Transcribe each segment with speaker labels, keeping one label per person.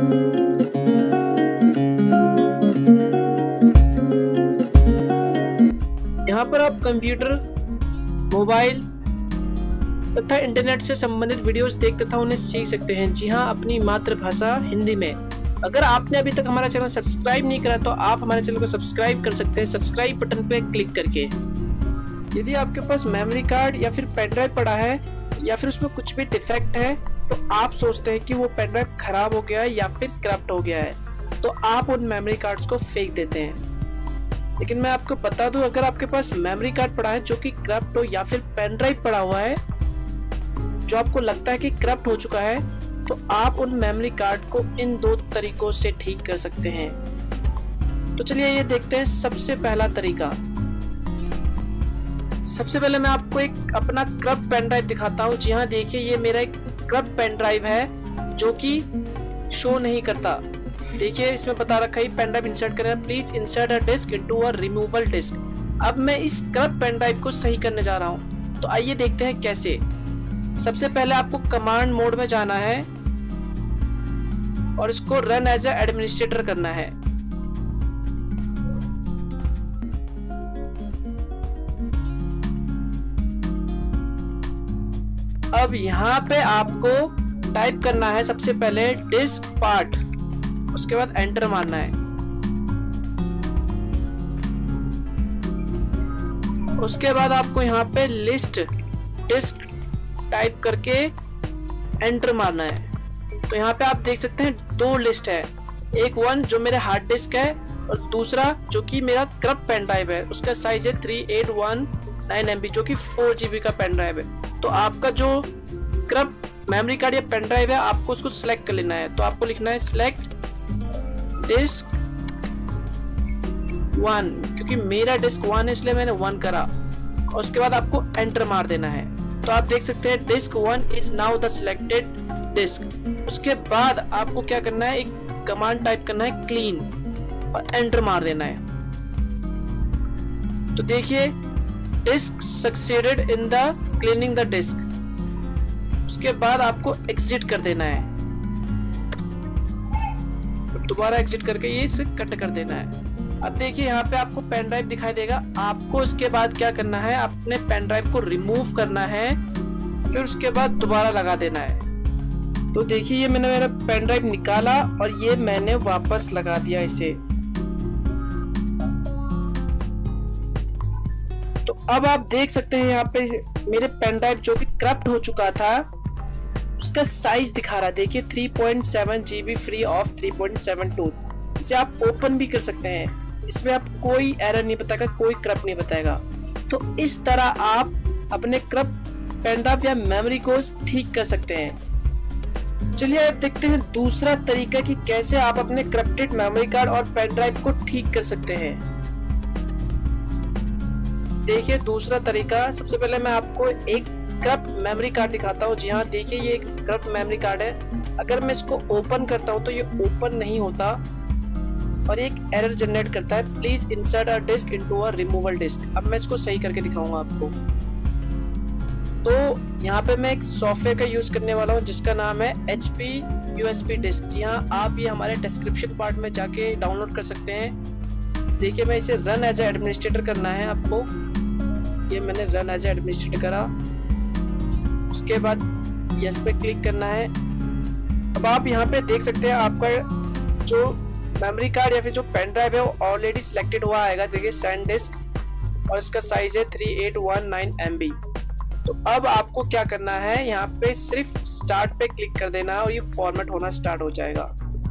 Speaker 1: यहाँ पर आप कंप्यूटर, मोबाइल तथा इंटरनेट से संबंधित वीडियोस देख तथा उन्हें सीख सकते हैं। जी हाँ, अपनी मातृभाषा हिंदी में। अगर आपने अभी तक हमारा चैनल सब्सक्राइब नहीं करा तो आप हमारे चैनल को सब्सक्राइब कर सकते हैं सब्सक्राइब बटन पर क्लिक करके। यदि आपके पास मेमोरी कार्ड या फिर पेन ड्राइव पड़ा है या फिर उसमें कुछ भी डिफेक्ट है तो आप सोचते हैं कि वो पेन ड्राइव खराब हो गया है या फिर करप्ट हो गया है, तो आप उन मेमोरी कार्ड्स को फेंक देते हैं। लेकिन मैं आपको बता दूं, अगर आपके पास मेमोरी कार्ड पड़ा है जो कि करप्ट हो या फिर पेन ड्राइव पड़ा हुआ है जो आपको लगता है कि करप्ट हो चुका है, तो आप उन मेमोरी कार्ड को इन दो तरीकों से ठीक कर सकते हैं। तो चलिए ये देखते हैं सबसे पहला तरीका। सबसे पहले मैं आपको एक अपना करप्ट पेन ड्राइव दिखाता हूँ। जी हाँ, देखिए ये मेरा एक करप्ट पेन ड्राइव है जो कि शो नहीं करता। देखिए इसमें बता रखा है पेन ड्राइव इंसर्ट करना, please insert a disk into a removable disk. अब मैं इस करप्ट पेन ड्राइव को सही करने जा रहा हूँ, तो आइए देखते हैं कैसे। सबसे पहले आपको कमांड मोड में जाना है और इसको रन एज ए एडमिनिस्ट्रेटर करना है। अब यहाँ पे आपको टाइप करना है सबसे पहले डिस्क पार्ट, उसके बाद एंटर मारना है। उसके बाद आपको यहाँ पे लिस्ट डिस्क टाइप करके एंटर मारना है। तो यहाँ पे आप देख सकते हैं दो लिस्ट है, एक वन जो मेरे हार्ड डिस्क है और दूसरा जो कि मेरा करप्ट पेन ड्राइव है, उसका साइज है 3819 MB जो कि 4 GB का पेन ड्राइव है। तो आपका जो करप्ट मेमोरी कार्ड या पेन ड्राइव है आपको उसको सिलेक्ट कर लेना है। तो आपको लिखना है सिलेक्ट डिस्क 1, क्योंकि मेरा डिस्क 1 है इसलिए मैंने 1 करा, और उसके बाद आपको एंटर मार देना है। तो आप देख सकते हैं disk 1 is now the selected disk. उसके बाद आपको क्या करना है, एक कमांड टाइप करना है क्लीन और एंटर मार देना है। तो देखिए disk succeeded in the cleaning the disk. उसके बाद आपको एग्जिट कर देना है, दोबारा एग्जिट करके ये इसे कट कर देना है। अब देखिए यहाँ पे आपको पेन ड्राइव दिखाई देगा। आपको उसके बाद क्या करना है, अपने पेन ड्राइव को रिमूव करना है, फिर उसके बाद दोबारा लगा देना है। तो देखिए ये मैंने मेरा पेन ड्राइव निकाला और ये मैंने वापस लगा दिया इसे। तो अब आप देख सकते हैं यहाँ पे मेरे पेन ड्राइव जो कि करप्ट हो चुका था उसका साइज दिखा रहा है। देखिए 3.7 GB फ्री ऑफ 3.72। इसे आप ओपन भी कर सकते हैं, इसमें आप कोई एरर नहीं बताएगा, कोई करप्ट नहीं बताएगा। तो इस तरह आप अपने करप्ट पेन ड्राइव या मेमोरी को ठीक कर सकते हैं। चलिए अब देखते हैं दूसरा तरीका कि कैसे आप अपने करप्टेड मेमोरी कार्ड और पेन ड्राइव को ठीक कर सकते हैं। देखिए दूसरा तरीका, सबसे पहले मैं आपको एक करप्ट मेमोरी कार्ड दिखाता हूँ। जी हाँ, देखिए ये एक करप्ट मेमोरी कार्ड है। अगर मैं इसको ओपन करता हूँ तो ये ओपन नहीं होता और एक एरर जनरेट करता है, please insert a disk into a removable disk. अब मैं इसको सही करके दिखाऊंगा आपको। तो यहाँ पे मैं एक सॉफ्टवेयर का यूज करने वाला हूँ जिसका नाम है HP USB डिस्क। जी हाँ, आप ये हमारे डिस्क्रिप्शन पार्ट में जाके डाउनलोड कर सकते हैं। देखिए मैं इसे रन एज ए एडमिनिस्ट्रेटर करना है आपको। ये मैंने रन एज ए एडमिनिस्ट्रेटर करा, उसके बाद यस पे क्लिक करना है। अब आप यहाँ पे देख सकते हैं आपका जो मेमोरी कार्ड या फिर जो पेन ड्राइव है वो ऑलरेडी सिलेक्टेड हुआ आएगा। देखिए सेंड डिस्क और इसका साइज है 3819 MB। तो अब आपको क्या करना है, यहाँ पे सिर्फ स्टार्ट पे क्लिक कर देना है और ये फॉर्मेट होना स्टार्ट हो जाएगा।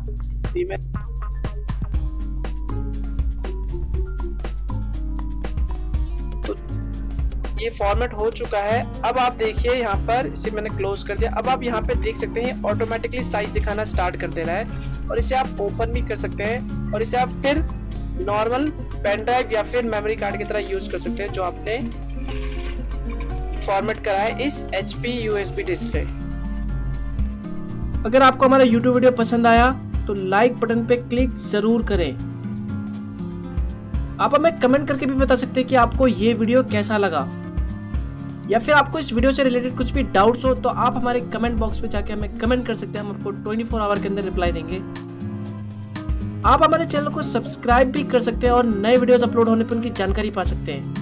Speaker 1: तो ये फॉर्मेट हो चुका है। अब आप देखिए यहाँ पर इसे मैंने क्लोज कर दिया। अब आप यहाँ पे देख सकते हैं ऑटोमेटिकली साइज दिखाना स्टार्ट कर दे रहा है और इसे आप ओपन भी कर सकते हैं और इसे आप फिर नॉर्मल पेन ड्राइव या फिर मेमोरी कार्ड की तरह यूज कर सकते हैं जो आपने फॉर्मेट करा है इस HP USB डिस्क से। अगर आपको हमारा YouTube वीडियो पसंद आया तो लाइक बटन पे क्लिक जरूर करें। आप हमें कमेंट करके भी बता सकते हैं कि आपको ये वीडियो कैसा लगा। या फिर आपको इस वीडियो से रिलेटेड कुछ भी डाउट्स हो तो आप हमारे कमेंट बॉक्स पे जाके हमें कमेंट कर सकते हैं, हम आपको 24 आवर के अंदर रिप्लाई देंगे। आप हमारे चैनल को सब्सक्राइब भी कर सकते हैं और नए वीडियोस अपलोड होने पर उनकी जानकारी पा सकते हैं।